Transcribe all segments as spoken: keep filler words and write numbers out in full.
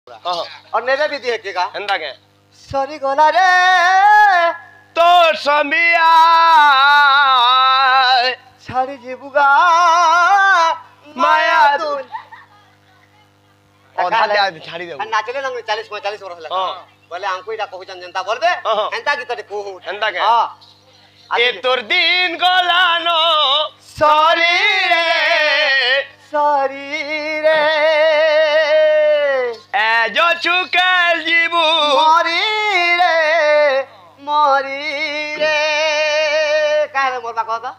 और नेबे भी दिए के का हेंदा के सरी गोला रे तो समिया छाड़ी जीबुगा माया तू और धाल्या छाड़ी दे नाचले लंग चालीस पैंतालीस वर्ष लगा हां बोले हमको इटा कहू जनता बोलबे हेंता की तटे कहू हेंदा के हां ए तोर दिन गलानो सरी रे सरी रे ए जो चुकल जीबू मरी रे मरी रे काहे रे मोरबा कहता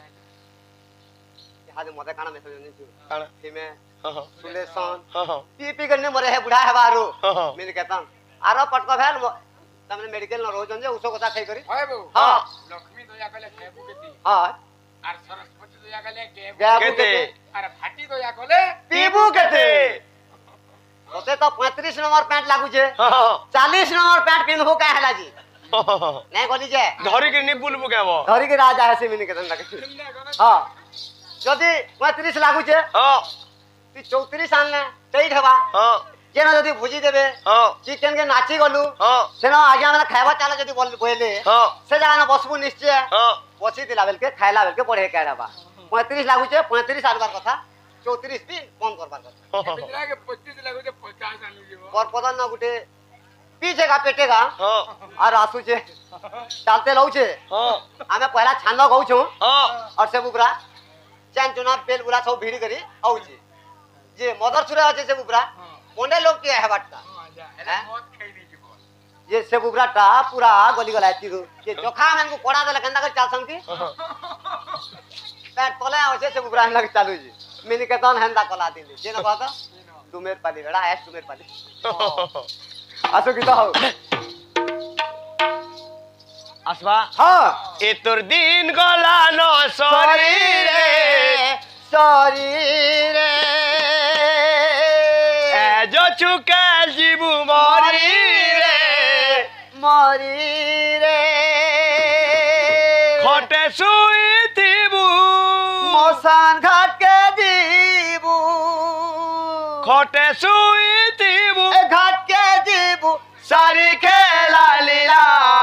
हादे मोते काना में सुने छु काना तिमे हां सुलेसन हां पी पी करने मरे है बुढ़ा है बारू हां मैं कहता आरो पटको भेल तमने मेडिकल न रोजन जे उसो कथा खाई करी हाय बो हां लक्ष्मी दया कले खेबू केती हां आर सरस्वती दया कले गेबू केते आर भाटी दया कले पीबू केते ओते तो पैंतीस नंबर पैंट लागू छे हां चालीस नंबर पैंट पिनबो का हैला जी नहीं बोली जे धरी के नि बुलबु केबो धरी के राजा है से मिनी के धंदा के हां जदी पैंतीस लागू छे हां ती चौंतीस आनले तेई ढबा हां जेना जदी भुजी देबे हां चिकन के नाची गलु हां सेना आज्ञा में खाइबा चाले जदी बोल बोले हां से जगह न बसबु निश्चय हां पछी दिला बेल के खाइला बेल के पढ़े केडाबा पैंतीस लागू छे पैंतीस आनबार कथा चौंतीस भी कम करबार कथा बिजरा के पच्चीस लागो जे पचास आनु जीवो पर पदन न गुटे पीछे का पेटे का हां और आसु छे चलते रहू छे हां हमें पहला छानो कहू छु हां और से बुकरा चान चुना पेल बुला सब भीड़ करी आउ छे जे मदर छुरा আছে से बुकरा कोने लोग के है बाटता एला मौत खाई दी जीवो ये से बुकराटा पूरा गली गला तीरु के चोखा में को कोड़ा देला केंदा कर चाल संती पैर तोले आछे से बुकरा लग चालू जी मिनी के तन हंदा कला दिले जे न कहता तुमेर पाली बेड़ा है तुमेर पाली आसो की तो हो आसवा हां ए तोर दिन गलानो सरी रे सरी रे ए जो चुकल जीबू मरी रे मरी रे खटे सुई थीबू मसान घाट के जीबू खटे सुई थीबू ए घाट के जीबू सारी खेला लीला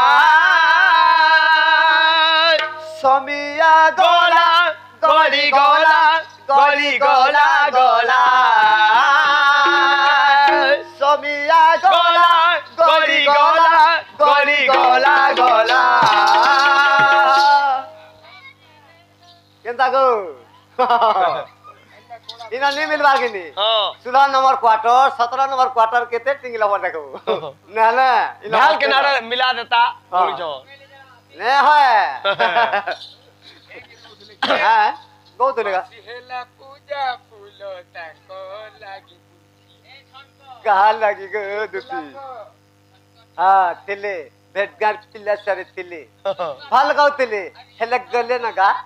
समिया गोला गोली गोला गोली गोला गोला समिया गोला गोली गोला गोली गोला गोला केंता गो इना नहीं मिलवा के नहीं हां सोलह नंबर क्वार्टर सत्रह नंबर क्वार्टर केते टिंगला पर देखो ना ना ढाल किनारे मिला देता बोल जो ने है हां गो तुलेगा सिहेला पूजा फूलो ताको लागी कहा लगी गो दुती हां तिले भेटगार पिल्ला सारे तिले फल गाव तिले हेले गले ना गा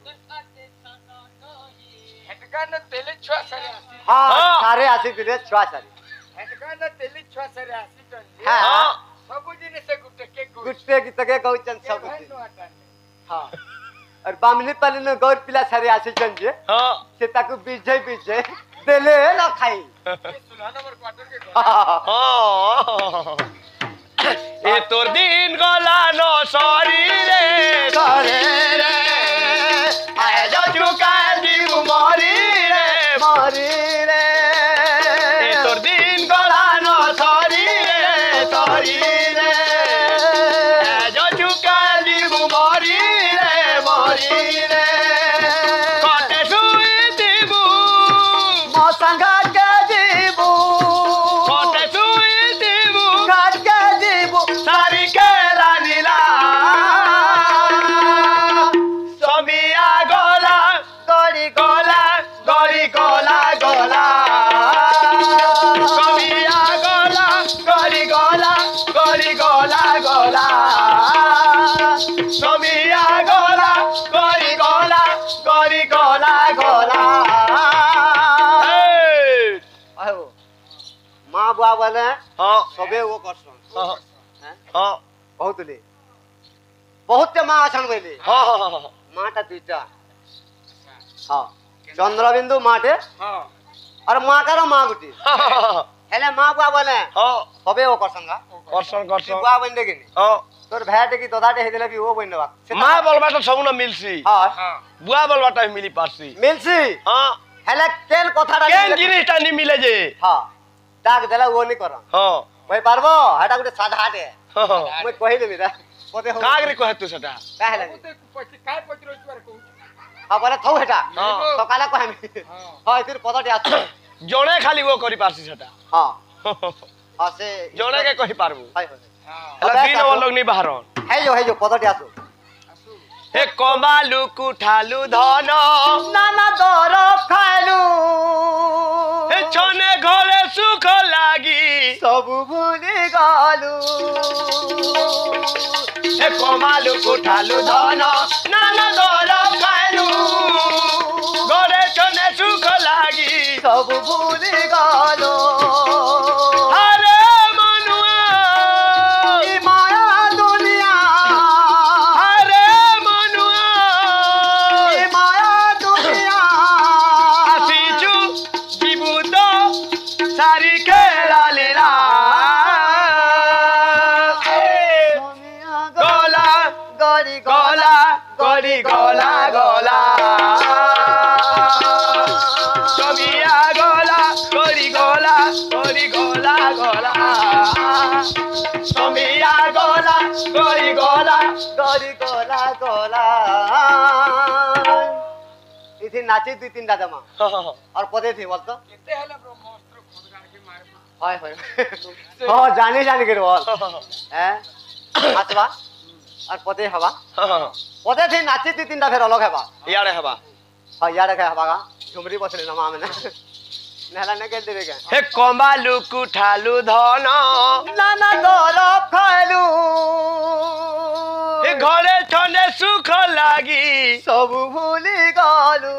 हेटकान तेले छुआ सरे आसी हां सारे आसी तिले छुआ सारे हेटकान तेले छुआ सरे आसी तो हां सब जिने से गुटे के गुट्टे की तके गौचन सब हां और बामनी पाली न गौर पिला सारे आसी चंजे हां से ताकू बीजे बीजे देले ना खाई सोलह नंबर क्वार्टर के हां ए तोर दिन गलानो सरी रे करे रे आए जो चुकल जीबू मरी रे मारी रे ए तोर दिन गलानो सरी रे सरी रे ए जो चुकल जीबू मरी रे मरी रे कटे सुई दीबू मौसम घाट के जीबू कटे सुई दीबू घाट के जीबू सारी खेला लीला समिया गोला गड़ी गोला गोली गोला गोला समिया गोला गोली गोला गोली गोला गोला समिया गोला गोली गोला गोली गोला गोला आयो मां बुआ बोले हां सबे वो करसन हां हैं हां बहुत ले बहुत ते मां अछन बोले हां हां माटा दुईटा हां चंद्रबिंदु माटे हां और मां का मां गुटी हेले माँ बुआ बोले हाँ हबे वो करसंगा करसन करसन बुआ बन देगी हाँ तोर भाई की दादा हेदले भी वो बन देबा माँ बोलबा तो सब ना मिलसी हां हां बुआ बोलबा तो मिली पारसी मिलसी हाँ हेले केन कथाटा केन जिनिसटा नि मिले जे हां डाक देला वो नहीं कर हाँ भाई पारबो हटा गुटे साधा हाटे हाँ मैं कहि देबी रा पते हो कागरे कहे तू सेटा काहे वो तो पछी काय पत्र पर कहू हां बोले थौ हेटा हाँ। सकाले कहमी हां फिर पदटे आस जणे खाली वो करी पारसी सेटा हां हां से जणे के कहि पारबो हाय हां हला दिन वो लोग नि बाहर है जो है जो पदटे आसो हे कमालु कुठालु धन नाना दर खालू हे छने घरे सुख लागी सब भूली गालू हे कमालु कुठालु धन नाना दर खालु घरे छने सुख लागी सब भूली गालू अरे मनुआ ई माया दुनिया अरे मनुआ ई माया दुनिया आसीचु जीबुत सारी खेला लीला गोला गरी गोला गोरी गोला गोला समिया गोला गोरी गोला गोरी गोला गोला समिया गोला गोरी गोला गरी गोला गोला इथे नाचे दुई तीन दादा माँ और पदे थे बोल तो केते हला ब्रह्मास्त्र खोदगान के मारे हाय हाय हाँ जाने जाने के बोल हैं आसवा और पदे हवा पदे थे नाचे दुई तीन दा फिर अलग है बा यारे हवा हाँ यार क्या हवा का झुमरी बसले ना माँ मैंने नहला ने कह देवे क्या हे कमालु कुठालु धन नाना दर खालू हे घरे ठने सुख लागी सब भूली गालू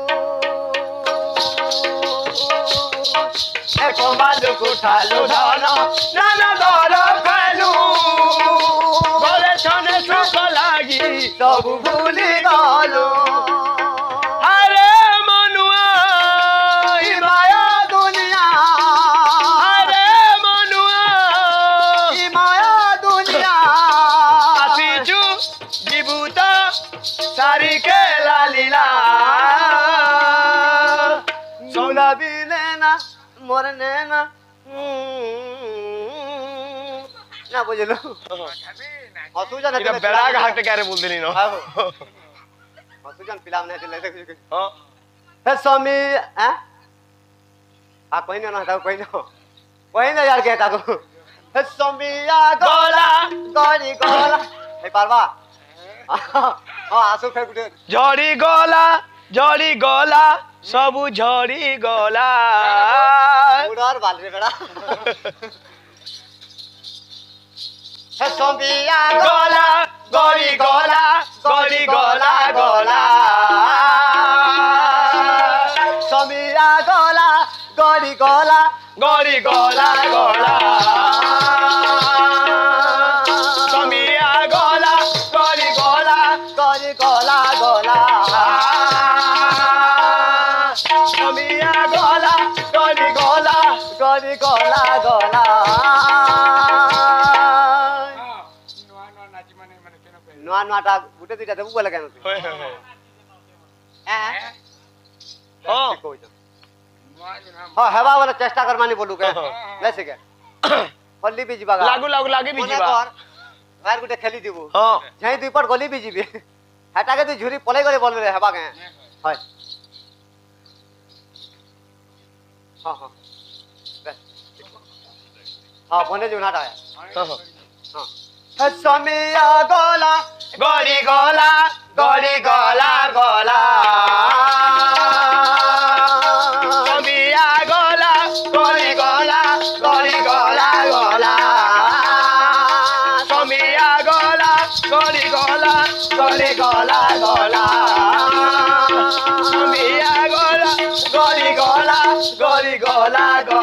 हे कमालु कुठालु धन नाना दर खालु घरे ठने सुख लागी सब भूली गालू अरे मनुआ ई माया दुनिया अरे मनुआ ई माया दुनिया आसीचु जीबुत सारी के लालीला सोना भी लेना मरने ना ना बुझलो हसुजन इना बेड़ा का हाथ करे बोल देनी नो हसुजन पिलाम नहीं दिले से हां हे स्वामी हैं आ कोई ना ना कोई ना कोई ना यार कहता को हे स्वामी या गोला गोरी गोला हे पारवा हां आसु फेर गुटे झड़ी गोला झड़ी गोला सबु झड़ी गोला उड़ार बाल रे बेड़ा हे स्वामी या गोला गोरी गोला गोरी गोला गोला स्वामी या गोला गोरी गोला गोरी गोला गोला समिया गोला गोरी गोला गोरी गोला गोला समिया गोला गोरी गोला गोरी गोला गोला हां नवा नवा नाची माने माने केनो पे नुआ नुआटा गुटे दुटा देबु बोले केन होय होय होय हैं हां कोइ नवा जो नाम हां हेबा वाला चेष्टा कर मानी बोलू के ले से के फल्ली भी जीवा लागू लागू लागे भी जीवा बाहर गुटे खेली दिबु हां जही दुई पट गली भी जीबी हटा के तू झुरी पले गले बोल रे हेबा के हाय हां हां हां बने जो नाटा है हां हां समिया गोला गोरी गोला गोरी गोला गोला समिया गोला गोरी गोला गोरी गोला गोला समिया गोला गोरी गोला गोरी गोला गोला समिया गोला गोरी गोला गोरी गोला गोला